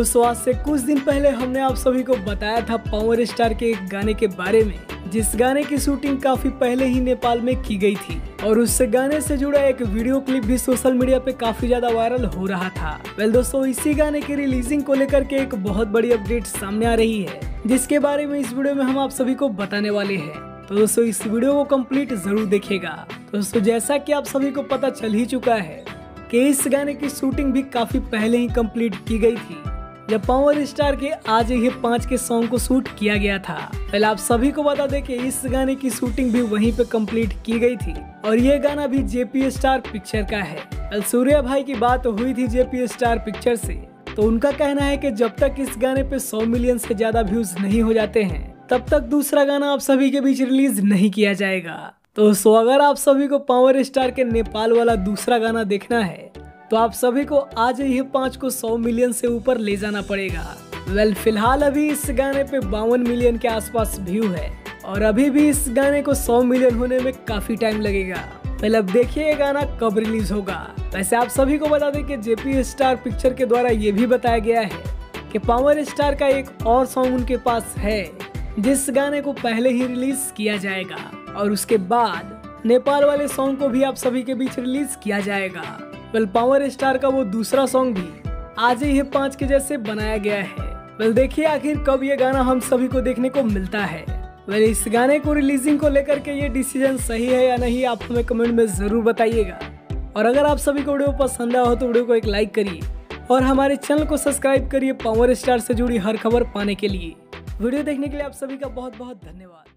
दोस्तों आज से कुछ दिन पहले हमने आप सभी को बताया था पावर स्टार के एक गाने के बारे में, जिस गाने की शूटिंग काफी पहले ही नेपाल में की गई थी और उससे गाने से जुड़ा एक वीडियो क्लिप भी सोशल मीडिया पे काफी ज्यादा वायरल हो रहा था। दोस्तों इसी गाने की रिलीजिंग को लेकर के एक बहुत बड़ी अपडेट सामने आ रही है, जिसके बारे में इस वीडियो में हम आप सभी को बताने वाले हैं। तो दोस्तों इस वीडियो को कंप्लीट जरूर देखिएगा। दोस्तों जैसा कि आप सभी को पता चल ही चुका है कि इस गाने की शूटिंग भी काफी पहले ही कंप्लीट की गई थी, जब पावर स्टार के आज ही 5 के सॉन्ग को शूट किया गया था। पहले आप सभी को बता दें कि इस गाने की शूटिंग भी वहीं पे कंप्लीट की गई थी और ये गाना भी जेपी स्टार पिक्चर का है। सूर्या भाई की बात हुई थी जेपी स्टार पिक्चर से, तो उनका कहना है कि जब तक इस गाने पे 100 मिलियन से ज्यादा व्यूज नहीं हो जाते हैं तब तक दूसरा गाना आप सभी के बीच रिलीज नहीं किया जाएगा। तो अगर आप सभी को पावर स्टार के नेपाल वाला दूसरा गाना देखना है तो आप सभी को आज ही 5 को 100 मिलियन से ऊपर ले जाना पड़ेगा। फिलहाल अभी इस गाने पे 52 मिलियन के आसपास व्यू है और अभी भी इस गाने को 100 मिलियन होने में काफी टाइम लगेगा। पहले अब देखिए ये गाना कब रिलीज होगा। वैसे आप सभी को बता दें कि जेपी स्टार पिक्चर के द्वारा ये भी बताया गया है कि पावर स्टार का एक और सॉन्ग उनके पास है जिस गाने को पहले ही रिलीज किया जाएगा और उसके बाद नेपाल वाले सॉन्ग को भी आप सभी के बीच रिलीज किया जाएगा। पावर स्टार का वो दूसरा सॉन्ग भी आज ही 5 के जैसे बनाया गया है। देखिए आखिर कब ये गाना हम सभी को देखने को मिलता है। इस गाने को रिलीजिंग को लेकर के ये डिसीजन सही है या नहीं आप हमें कमेंट में जरूर बताइएगा। और अगर आप सभी को वीडियो पसंद आया हो तो वीडियो को एक लाइक करिए और हमारे चैनल को सब्सक्राइब करिए पावर स्टार से जुड़ी हर खबर पाने के लिए। वीडियो देखने के लिए आप सभी का बहुत बहुत धन्यवाद।